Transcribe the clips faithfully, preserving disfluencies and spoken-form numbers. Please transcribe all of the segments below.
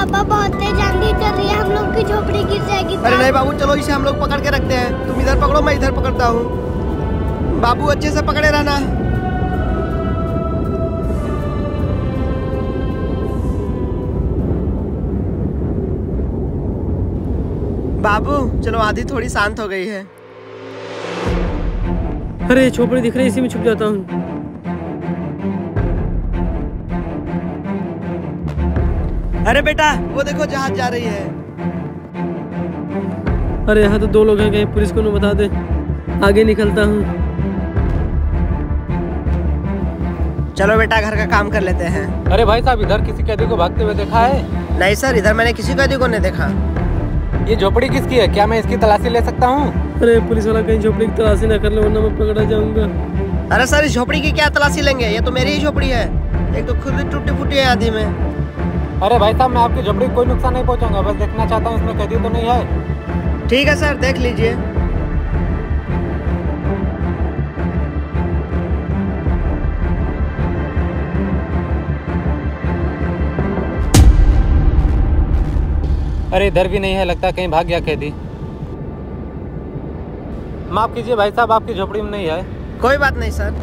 पापा बहुत तेज आंधी चल रही है, हम लोग की झोपड़ी गिर जाएगी। अरे नहीं बाबू, चलो इसे हम लोग पकड़ के रखते हैं। तुम इधर पकड़ो, मैं इधर पकड़ता हूँ। बाबू अच्छे से पकड़े रहना। बाबू चलो, आंधी थोड़ी शांत हो गई है। अरे झोपड़ी दिख रही है, इसी में छुप जाता हूँ। अरे बेटा वो देखो जहाज जा रही है। अरे यहाँ तो दो लोग हैं, कहीं पुलिस को न बता दे। आगे निकलता हूँ। चलो बेटा घर का काम कर लेते हैं। अरे भाई साहब, इधर किसी कैदी को भागते हुए देखा है? नहीं सर, इधर मैंने किसी कैदी को नहीं देखा। ये झोपड़ी किसकी है? क्या मैं इसकी तलाशी ले सकता हूँ? अरे पुलिस वाला कहीं झोपड़ी की तलाशी ना कर ले, वरना मैं पकड़ा जाऊंगा। अरे सर, इस झोपड़ी की क्या तलाशी लेंगे? ये तो मेरी ही झोपड़ी है। एक तो खुद ही टूटी फूटी है आंधी में। अरे भाई साहब, मैं आपकी झोपड़ी को कोई नुकसान नहीं पहुँचाऊंगा, बस देखना चाहता हूँ इसमें कैदी तो नहीं है। ठीक है सर, देख लीजिए। अरे इधर भी नहीं है, लगता है कहीं भाग गया कैदी। माफ कीजिए भाई साहब, आपकी झोपड़ी में नहीं है। कोई बात नहीं सर।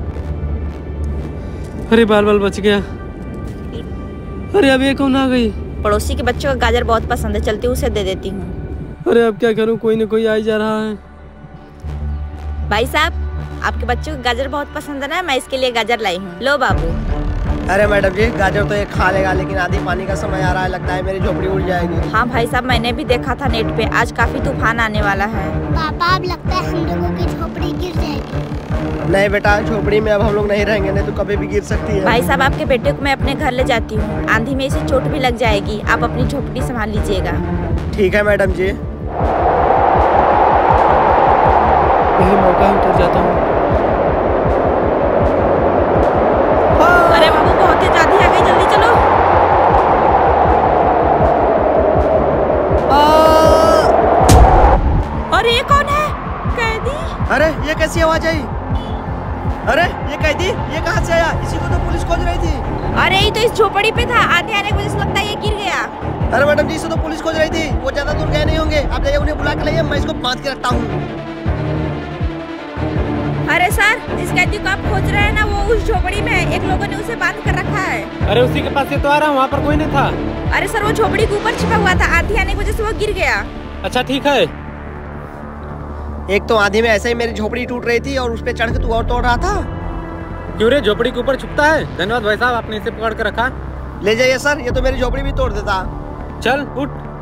अरे बाल बाल बच गया। अरे अब ये कौन आ गई? पड़ोसी के बच्चों को गाजर बहुत पसंद है, चलती उसे दे देती हूँ। अरे अब क्या करूँ, कोई ना कोई आ ही जा रहा है। भाई साहब, आपके बच्चों को गाजर बहुत पसंद है ना, मैं इसके लिए गाजर लाई हूँ। लो बाबू। अरे मैडम जी, गाजर तो ये खा लेगा, लेकिन आधी पानी का समय आ रहा है, लगता है मेरी झोपड़ी उड़ जाएगी। हाँ भाई साहब, मैंने भी देखा था नेट पे, आज काफी तूफान आने वाला है। पापा अब लगता है हम लोगों की झोपड़ी गिर जाएगी। नहीं बेटा, झोपड़ी में अब हम लोग नहीं रहेंगे, नहीं तो कभी भी गिर सकती है। भाई साहब, आपके बेटे को मैं अपने घर ले जाती हूँ, आंधी में इसे चोट भी लग जाएगी, आप अपनी झोपड़ी संभाल लीजिएगा। ठीक है मैडम जी। यही मौका है, उतर जाता हूँ। अरे बाबू, बहुत तेज आंधी आ गई, जल्दी चलो। अरे ये कौन है? कैदी? अरे ये कैसी आवाज आई? अरे ये कैदी, ये कहाँ से आया? इसी को तो पुलिस खोज रही थी। अरे ये तो इस झोपड़ी पे था, आंधी आने की वजह से लगता है ये गिर गया। अरे मैडम जी, इसे तो पुलिस खोज रही थी, वो ज्यादा दूर गए नहीं होंगे। आप जाइए उन्हें बुला के लाइए, मैं इसको बांध के रखता हूँ। अरे सर, जिस कैदी को आप खोज रहे हैं ना, वो उस झोपड़ी में है, एक लोगों ने उसे बांध कर रखा है। अरे उसी के पास से तो आ रहा हूँ, वहाँ पर कोई नहीं था। अरे सर, वो झोपड़ी के ऊपर छिपा हुआ था, आंधी आने की वजह से वो गिर गया। अच्छा ठीक है। एक तो आंधी में ऐसे ही मेरी झोपड़ी टूट रही थी और उस पे चढ़ के तू और तोड़ रहा था। क्यों रे, झोपड़ी के ऊपर छुपता है? धन्यवाद भाई साहब, आपने इसे पकड़ कर रखा। ले जाइए सर, ये तो मेरी झोपड़ी भी तोड़ देता। चल उठ।